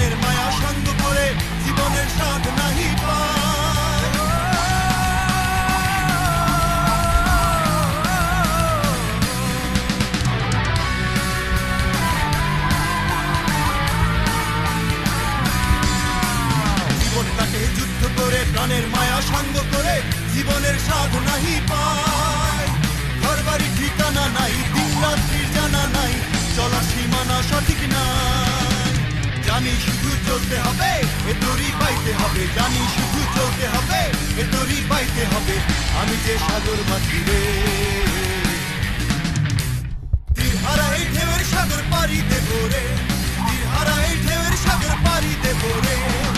প্রাণের মায়া সঙ্গ করে জীবনের স্বাদ নাহি পায়। জীবন কাটে যুদ্ধ করে প্রাণের মায়া সঙ্গ করে জীবনের স্বাদ নাহি পায়। ঘর বাড়ি ঠিকানা নাই, দিন রাত্রির জানা নাই, চলার সীমানা সঠিক নাই। জানি শুধু চলতে হবে, এ তরি পাইতে হবে, জানি শুধু চলতে হবে, এ তরি পাইতে হবে। আমি যে সাগর মাঝি রে, তীরহারা এই ঢেউয়ের সাগর পাড়ি দেব রে, তীরহারা এই ঢেউয়ের সাগর পাড়ি দেব রে।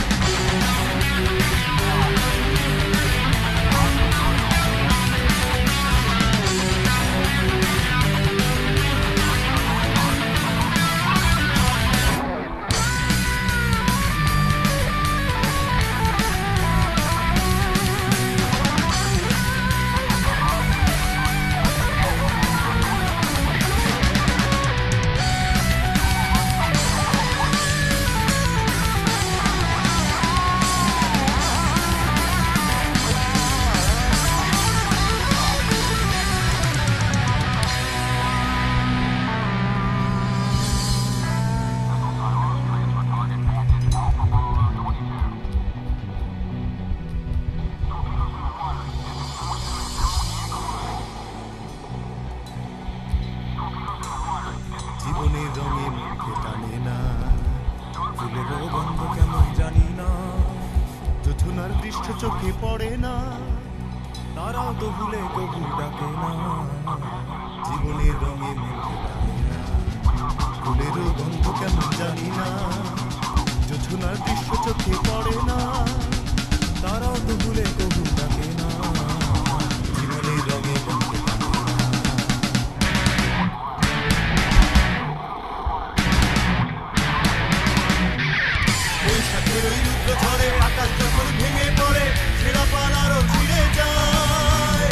জীবনের রঙে মুখে টানে না, ফুলেরও গন্ধ কেমন জানি না, জোছনার দৃশ্য চোখে পড়ে না, তারাও তো ভুলে কবু ডাকে না। জীবনের রঙে মুখে টানে না, ফুলেরও গন্ধ কেমন জানি না, জোছনার দৃশ্য চোখে পড়ে না, তারাও তো ভুলে কবু ডাকে না। জীবনের রঙে মুখে টানে না। বৈশাখের ওই রুদ্র ঝড়ে আকাশ যখন ভেঙে পড়ে, ছেঁড়া পাল আরো ছিঁড়ে যায়।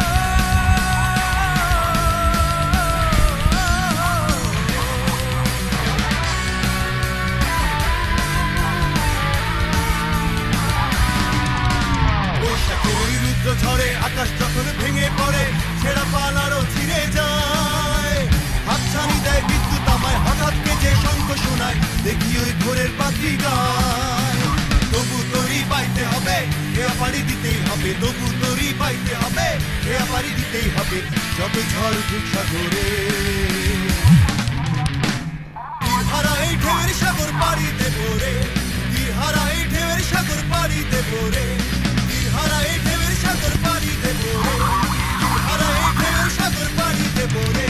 বৈশাখের ওই রুদ্র ঝড়ে আকাশ যখন ভেঙে পড়ে, ছেঁড়া পাল আরো ছিঁড়ে যায়। হাতছানি দেয় বিদ্যুৎ আমায়, হঠাৎ কেজে শঙ্খ শোনায়, দেখি ওই ভোরের পাখি গায়। তবু তরি পাইতে হবে, এ পাড়ি দিতেই হবে, তবু তরি পাইতে হবে, এ পাড়ি দিতেই হবে। যত ঝড় উঠুক সাগরে, তীরহারা এই ঢেউয়ের সাগর পাড়ি দেব রে, তীরহারা এই ঢেউয়ের সাগর পাড়ি দেব রে, তীরহারা এই ঢেউয়ের সাগর পাড়ি দেব রে, তীরহারা এই ঢেউয়ের সাগর পাড়ি দেব রে।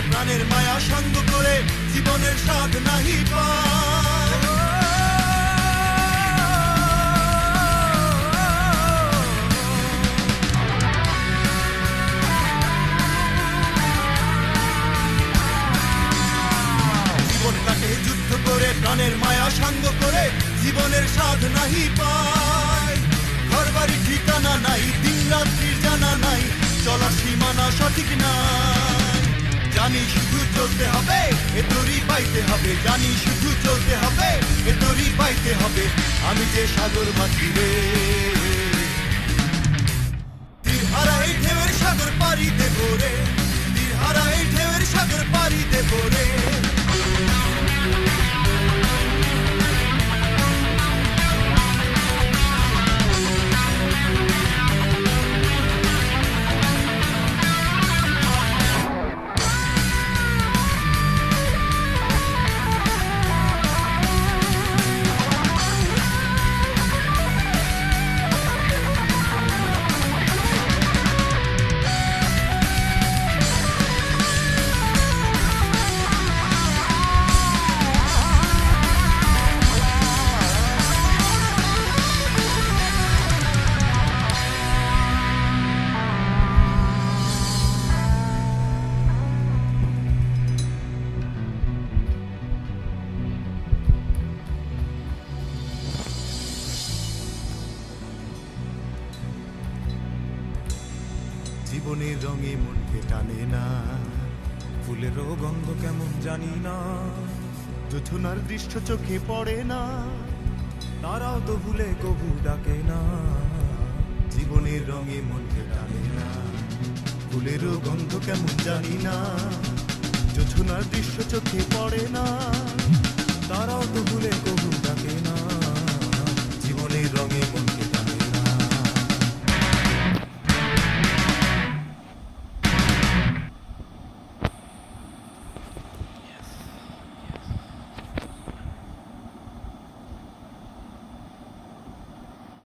প্রাণের মায়া সঙ্গ করে জীবনের স্বাদ নাহি পায়। জীবন কাটে যুদ্ধ করে প্রাণের মায়া সঙ্গ করে জীবনের স্বাদ নাহি পায়। ঘর বাড়ি ঠিকানা নাই, দিন রাত্রির জানা নাই, চলার সীমানা সঠিক নাই। জানি শুধু চলতে হবে, এ তরি পাইতে হবে, জানি শুধু চলতে হবে, এ তরি পাইতে হবে। আমি যে সাগর মাঝি রে, তীর হারা এই ঢেউয়ের সাগর পাড়ি দেব রে, তীর হারা এই ঢেউয়ের সাগর পাড়ি দেব রে। জীবনের রঙে মনকে টানে না, ফুলেরও গন্ধ কেমন জানি না, জোছনার দৃশ্য চোখে পড়ে না, তারাও তো ভুলে কবু ডাকে না। জীবনের রঙে মনকে টানে না, ফুলেরও গন্ধ কেমন জানি না, জোছনার দৃশ্য চোখে পড়ে না, তারাও তো ভুলে কবু ডাকে না।